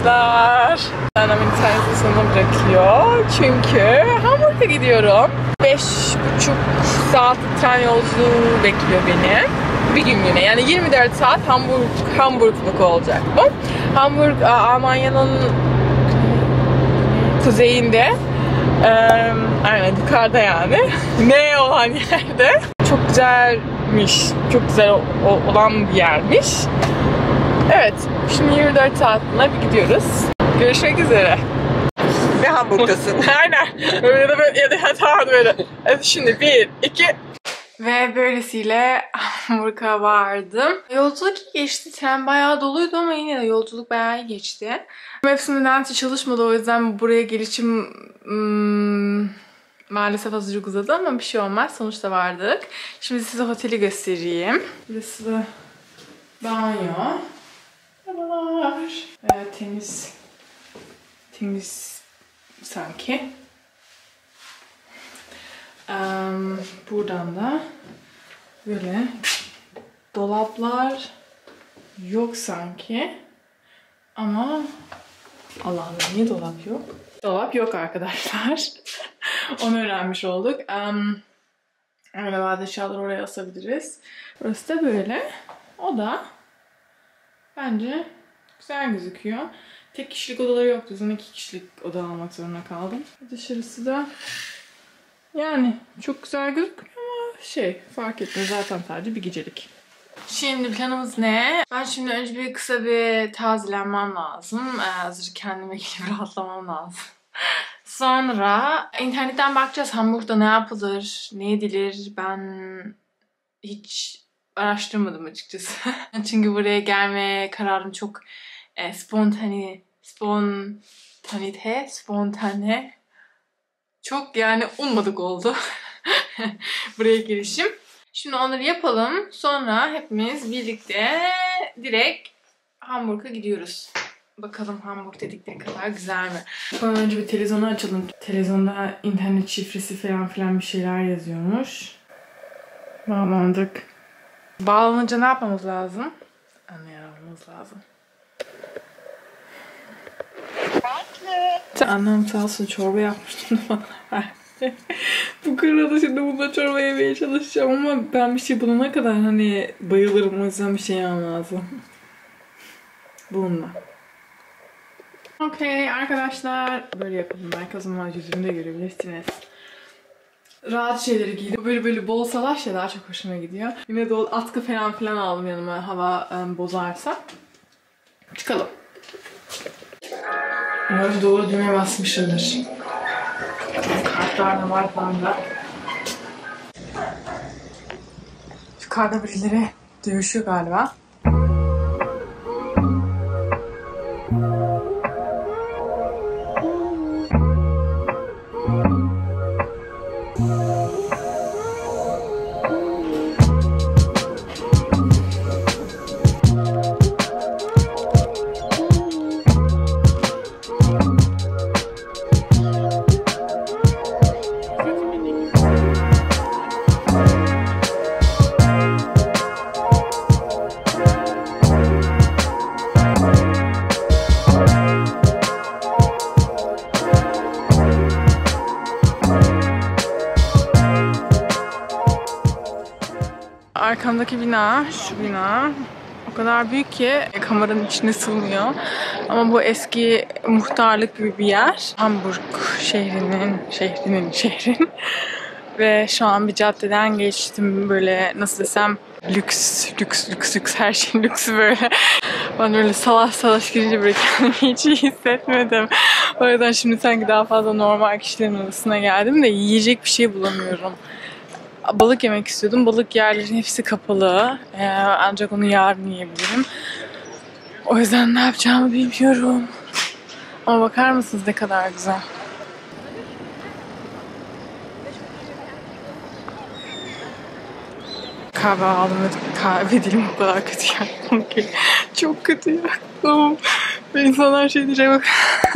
arkadaşlar. Annem interneti sonuna bırakıyor. Çünkü Hamburg'a gidiyorum. 5,5 saat tren yolculuğu bekliyor beni. Bir günlüğüne, yani 24 saat Hamburgluk olacak bu. Hamburg, Almanya'nın kuzeyinde. Aynen yukarıda yani. Ne olan yerde. Çok güzelmiş. Çok güzel olan bir yermiş. Evet. Şimdi 24 saatine bir gidiyoruz. Görüşmek üzere. Ve Hamburg'tasın. Aynen. Böyle de böyle ya da tamam böyle. Evet şimdi 1, 2. Ve böylesiyle Hamburg'a vardım. Yolculuk iyi geçti. Tren bayağı doluydu ama yine de yolculuk bayağı iyi geçti. Mevsim nedense çalışmadı, o yüzden buraya gelişim maalesef azıcık uzadı ama bir şey olmaz. Sonuçta vardık. Şimdi size oteli göstereyim. Burası da banyo. Merhabalar. Temiz sanki. Buradan da böyle dolaplar yok sanki ama Allah Allah, niye dolap yok? Dolap yok arkadaşlar. Onu öğrenmiş olduk. Öyle bazı eşyaları oraya asabiliriz. Burası da böyle. O da bence güzel gözüküyor. Tek kişilik odaları yoktu. O yüzden 2 kişilik oda almak zorunda kaldım. Dışarısı da yani çok güzel gözüküyor ama fark etmiyor. Zaten sadece bir gecelik. Şimdi planımız ne? Ben şimdi önce kısa bir tazelenmem lazım. Hazır kendime gelip rahatlamam lazım. Sonra internetten bakacağız Hamburg'da ne yapılır, ne edilir. Ben hiç araştırmadım açıkçası. Çünkü buraya gelme kararım çok spontane. Çok yani ummadık oldu. Buraya girişim. Şimdi onları yapalım. Sonra hepimiz birlikte direkt Hamburg'a gidiyoruz. Bakalım Hamburg dedikleri kadar güzel mi? Sonra önce bir televizyonu açalım. Televizyonda internet şifresi falan filan bir şeyler yazıyormuş. Bağlandık. Bağlanınca ne yapmamız lazım? Anlayamamız lazım. Annem sağ olsun çorba yapmıştım bana. Bu kırada şimdi bununla çorba yemeye çalışacağım ama ben bir şey bulana kadar hani bayılırım, o yüzden bir şey yemem lazım. Bununla. Okey arkadaşlar, böyle yapalım. Belki o zaman yüzümü de görebilirsiniz. Rahat şeyleri giydim. Böyle bol salaş ya daha çok hoşuma gidiyor. Yine de atkı falan filan aldım yanıma, hava bozarsa. Çıkalım. Umarım doğru düğmeye basmışımdır. Kartlar da var bende. Yukarıda birileri dövüşüyor galiba. Arkamdaki bina, şu bina o kadar büyük ki kameranın içine sığmıyor. Ama bu eski muhtarlık gibi bir yer. Hamburg şehrin. Ve şu an bir caddeden geçtim, böyle nasıl desem lüks her şeyin lüksü böyle. Ben öyle salaş girince böyle kendimi hiç iyi hissetmedim. O yüzden şimdi sanki daha fazla normal kişilerin arasına geldim de yiyecek bir şey bulamıyorum. Balık yemek istiyordum. Balık yerlerin hepsi kapalı. Ancak onu yarın yiyebilirim. O yüzden ne yapacağımı bilmiyorum. Ama bakar mısınız ne kadar güzel. Kahve aldım ve kahve dilim o kadar kötü yaktım ki. Çok kötü yaktım. Ve insanlar diyecek bak.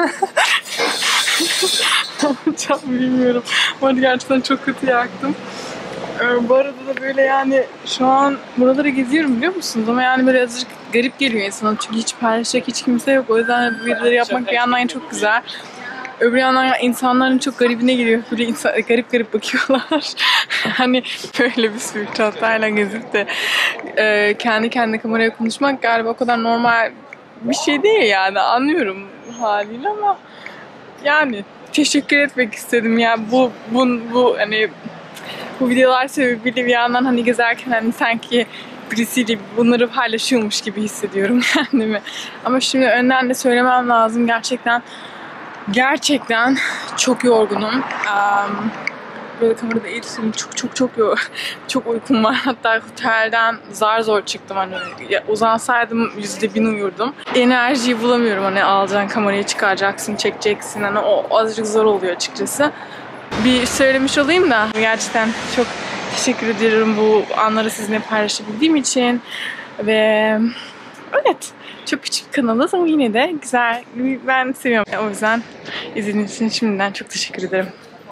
Ne yapacağımı bilmiyorum. Ama gerçekten çok kötü yaktım. Bu arada da böyle yani şu an buraları geziyorum biliyor musunuz? Ama yani böyle azıcık garip geliyor insana çünkü hiç paylaşacak hiç kimse yok. O yüzden bu videoları yapmak bir yandan çok güzel. Öbür yandan insanların çok garibine geliyor. Böyle garip garip bakıyorlar. Hani böyle bir sürü çantayla gezip de kendi kendine kameraya konuşmak galiba o kadar normal bir şey değil yani. Anlıyorum haliyle ama yani teşekkür etmek istedim ya. Bu hani bu videolar sebebiyle bir yandan hani gezerken hani sanki birisiyle bunları paylaşıyormuş gibi hissediyorum kendimi. Ama şimdi önden de söylemem lazım. Gerçekten çok yorgunum. Böyle kamerada iyi tutayım. Çok uykum var. Hatta otelden zar zor çıktım. Hani uzansaydım %1000 uyurdum. Enerjiyi bulamıyorum. Hani alacaksın kamerayı çıkaracaksın, çekeceksin. Hani o azıcık zor oluyor açıkçası. Bir söylemiş olayım da gerçekten çok teşekkür ediyorum bu anları sizinle paylaşabildiğim için. Ve evet, çok küçük bir kanalız ama yine de güzel. Ben seviyorum. O yüzden izlediğiniz için şimdiden çok teşekkür ederim.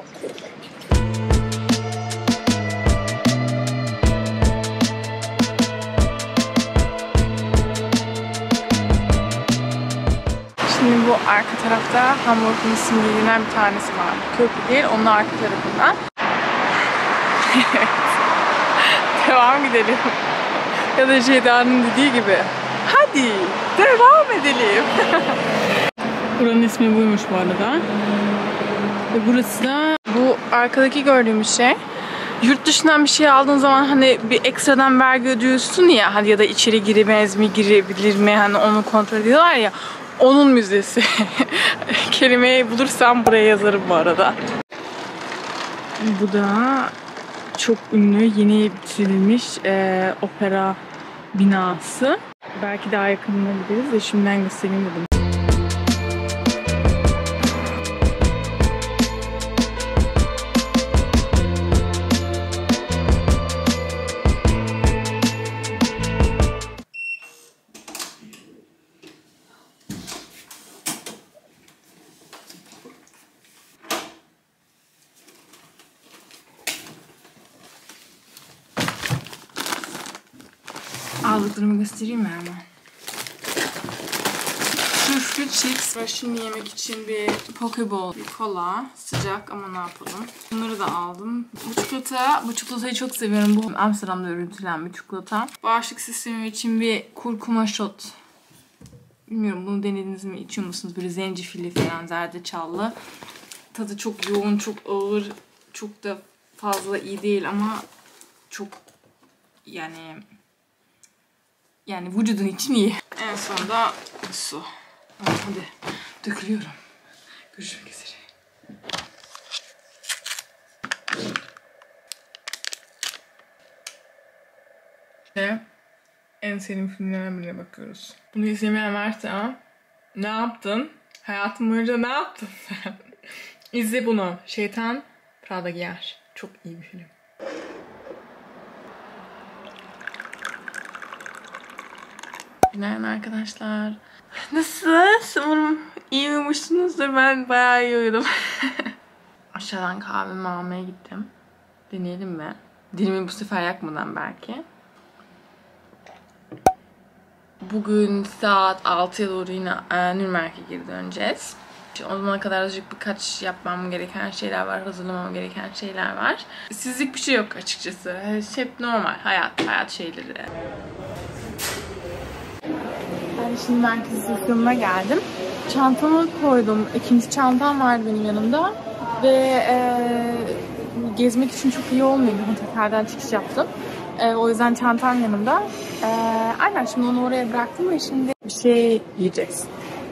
Şimdi bu arka tarafta Hamburg'un simgelerinden bir tanesi var. Köprü değil, onun arka tarafından. Devam gidelim. Ya da Ceyda'nın dediği gibi. Hadi devam edelim. Buranın ismi buymuş bu arada. Ve burası da bu arkadaki gördüğümüz şey. Yurt dışından bir şey aldığın zaman hani bir ekstradan vergi ödüyorsun ya, hadi ya da içeri giremez mi, girebilir mi, hani onu kontrol ediyorlar ya. Onun müzesi. Kelimeyi bulursam buraya yazarım bu arada. Bu da çok ünlü, yeni bitirilmiş opera binası. Belki daha yakınına gideriz de şimdiden göstereyim dedim. Aldıklarımı göstereyim mi hemen? Turşu chips ve şimdi yemek için bir pokeball, bir kola, sıcak ama ne yapalım. Bunları da aldım. Bu çikolatayı çok seviyorum. Bu Amsterdam'da üretilen bir çikolata. Bağışıklık sistemi için bir kurkuma shot. Bilmiyorum, bunu denediniz mi? İçiyor musunuz? Böyle zencefilli falan, zerdeçallı. Tadı çok yoğun, çok ağır, çok da fazla iyi değil ama çok yani vücudun için iyi. En sonunda su. Hadi dökülüyorum. Görüşmek üzere. İşte en sevdiğim filmlerden birine bakıyoruz. Bunu izlemeyen varsa ne yaptın? Hayatım boyunca ne yaptın sen? İzle bunu. Şeytan Prada Giyer. Çok iyi bir film. Günaydın arkadaşlar. Nasılsınız? Umarım iyi uyumuşsunuzdur. Ben bayağı iyi uyudum. Aşağıdan kahvemi almaya gittim. Deneyelim mi? Dilimi bu sefer yakmadan belki. Bugün saat 6'ya doğru yine Nürnberg'e geri döneceğiz. O zamana kadar azıcık birkaç yapmam gereken şeyler var, hazırlamam gereken şeyler var. Sizlik bir şey yok açıkçası. Hep normal hayat şeyleri. Ben şimdi merkez istasyonuna geldim. Çantamı koydum. İkinci çantam vardı benim yanımda. Ve gezmek için çok iyi olmuyor. Tekrardan çıkış yaptım. O yüzden çantam yanımda. Aynen şimdi onu oraya bıraktım ve şimdi bir şey yiyeceğiz.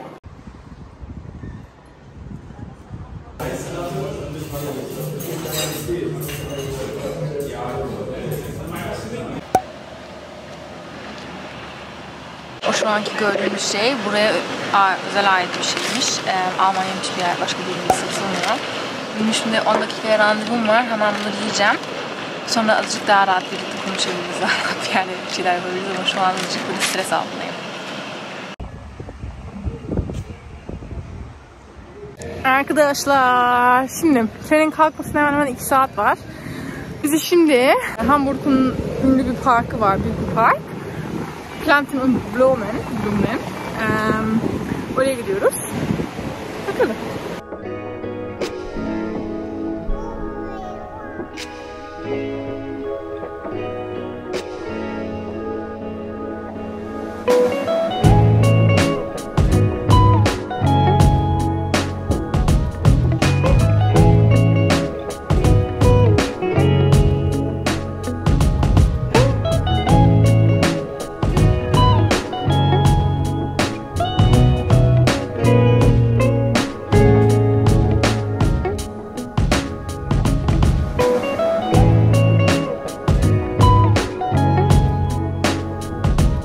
O şu anki gördüğümüz şey buraya özel ait bir şeymiş. Almanya'nın hiçbir yer başka bir yerinde satılmıyor. Benim şimdi 10 dakikaya randevum var. Hemen bunları yiyeceğim. Sonra azıcık daha rahat birlikte konuşabiliriz. Daha rahat bir yerde bir şeyler yapabiliriz ama şu an azıcık böyle stres altındayım. Arkadaşlar şimdi trenin kalkmasına hemen 2 saat var. Bizi şimdi Hamburg'un ünlü bir parkı var, büyük bir park. Planten und Blumen. Oraya gidiyoruz. Bakalım.